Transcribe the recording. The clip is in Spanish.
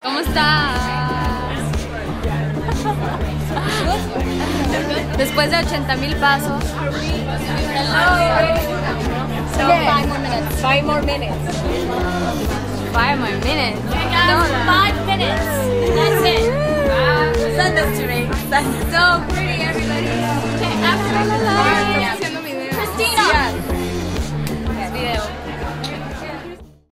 ¿Cómo estás? Después de 80,000 pasos. So 5 more minutes. 5 more minutes. 5 more minutes. Okay, guys, 5 minutes. That's it. Send this to me. So pretty, everybody.